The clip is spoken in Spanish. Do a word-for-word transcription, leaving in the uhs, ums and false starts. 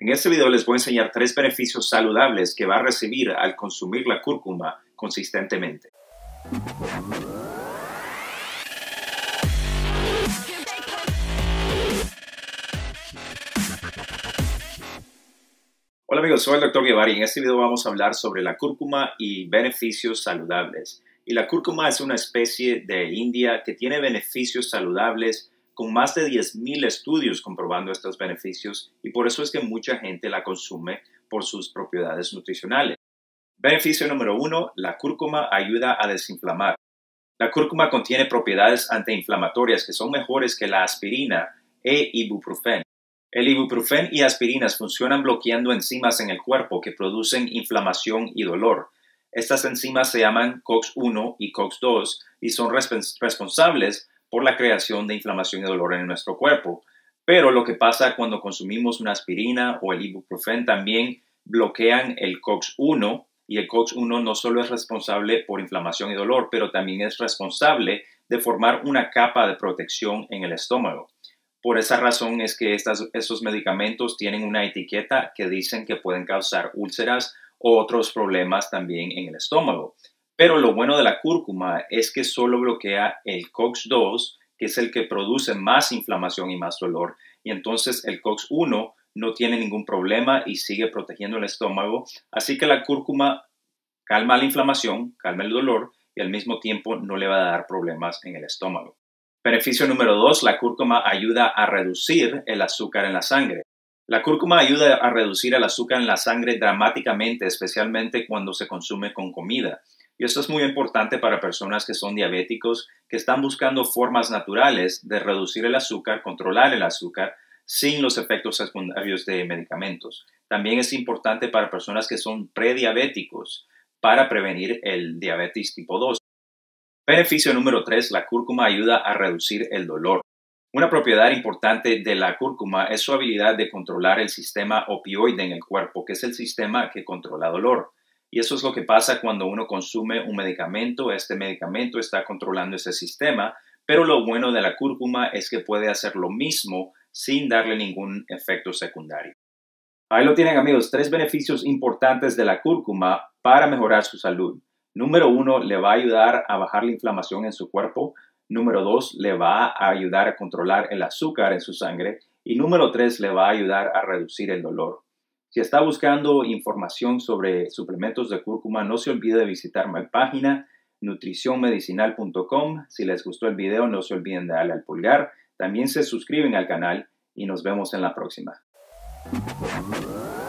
En este video les voy a enseñar tres beneficios saludables que va a recibir al consumir la cúrcuma consistentemente. Hola amigos, soy el doctor Guevara y en este video vamos a hablar sobre la cúrcuma y beneficios saludables. Y la cúrcuma es una especie de India que tiene beneficios saludables con más de diez mil estudios comprobando estos beneficios y por eso es que mucha gente la consume por sus propiedades nutricionales. Beneficio número uno, la cúrcuma ayuda a desinflamar. La cúrcuma contiene propiedades antiinflamatorias que son mejores que la aspirina e ibuprofeno. El ibuprofeno y aspirinas funcionan bloqueando enzimas en el cuerpo que producen inflamación y dolor. Estas enzimas se llaman COX uno y COX dos y son respons- responsables por la creación de inflamación y dolor en nuestro cuerpo. Pero lo que pasa cuando consumimos una aspirina o el ibuprofeno también bloquean el COX uno y el COX uno no solo es responsable por inflamación y dolor, pero también es responsable de formar una capa de protección en el estómago. Por esa razón es que estas, estos medicamentos tienen una etiqueta que dicen que pueden causar úlceras o otros problemas también en el estómago. Pero lo bueno de la cúrcuma es que solo bloquea el COX dos, que es el que produce más inflamación y más dolor, y entonces el COX uno no tiene ningún problema y sigue protegiendo el estómago. Así que la cúrcuma calma la inflamación, calma el dolor y al mismo tiempo no le va a dar problemas en el estómago. Beneficio número dos, la cúrcuma ayuda a reducir el azúcar en la sangre. La cúrcuma ayuda a reducir el azúcar en la sangre dramáticamente, especialmente cuando se consume con comida. Y esto es muy importante para personas que son diabéticos, que están buscando formas naturales de reducir el azúcar, controlar el azúcar, sin los efectos secundarios de medicamentos. También es importante para personas que son prediabéticos para prevenir el diabetes tipo dos. Beneficio número tres, la cúrcuma ayuda a reducir el dolor. Una propiedad importante de la cúrcuma es su habilidad de controlar el sistema opioide en el cuerpo, que es el sistema que controla dolor. Y eso es lo que pasa cuando uno consume un medicamento. Este medicamento está controlando ese sistema, pero lo bueno de la cúrcuma es que puede hacer lo mismo sin darle ningún efecto secundario. Ahí lo tienen amigos, tres beneficios importantes de la cúrcuma para mejorar su salud. Número uno, le va a ayudar a bajar la inflamación en su cuerpo. Número dos, le va a ayudar a controlar el azúcar en su sangre. Y número tres, le va a ayudar a reducir el dolor. Si está buscando información sobre suplementos de cúrcuma, no se olvide de visitar mi página nutrición medicinal punto com. Si les gustó el video, no se olviden de darle al pulgar. También se suscriben al canal y nos vemos en la próxima.